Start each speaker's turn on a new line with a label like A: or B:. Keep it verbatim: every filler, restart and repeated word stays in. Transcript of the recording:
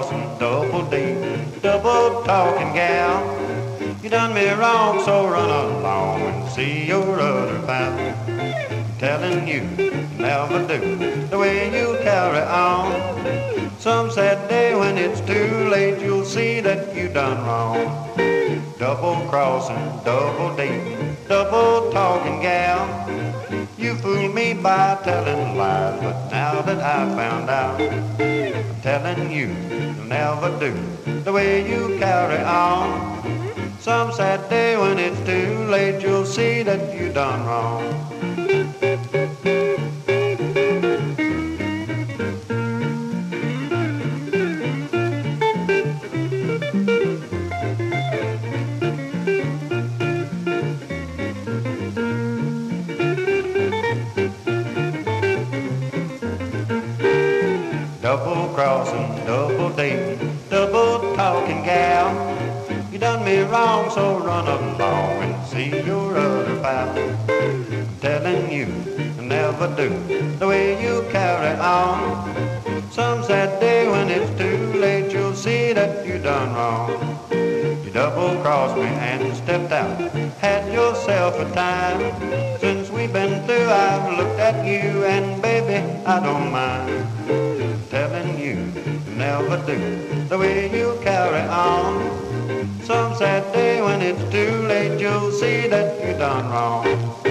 A: crossing, double deep, double talking gal. You done me wrong, so run along and see your other pal. Telling you never do the way you carry on. Some sad day when it's too late, you'll see that you done wrong. Double crossing, double dating, double talking gal. You fooled me by telling lies, but now that I found out, I'm telling you, you'll never do the way you carry on. Some sad day when it's too late, you'll see that you done wrong. Double crossing, double dating, double talking gal. You done me wrong, so run along and see your other pal. I'm telling you, you'll never do the way you carry on. Some sad day when it's too late, you'll see that you done wrong. You double-crossed me and stepped out, had yourself a time. Since we've been through, I've looked at you, and baby, I don't mind. Telling you, you'll never do the way you carry on. Some sad day when it's too late, you'll see that you done wrong.